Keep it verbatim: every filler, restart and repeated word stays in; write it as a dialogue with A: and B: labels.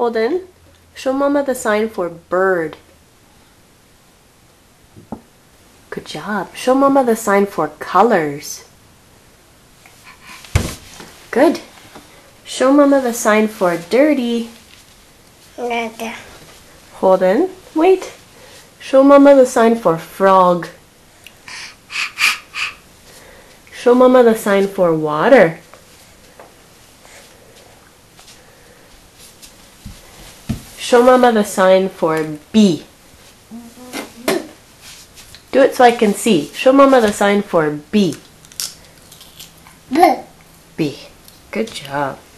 A: Holden, show Mama the sign for bird. Good job. Show Mama the sign for colors. Good. Show Mama the sign for dirty. Holden, wait. Show Mama the sign for frog. Show Mama the sign for water. Show Mama the sign for bee. Do it so I can see. Show Mama the sign for bee. Bee. Good job.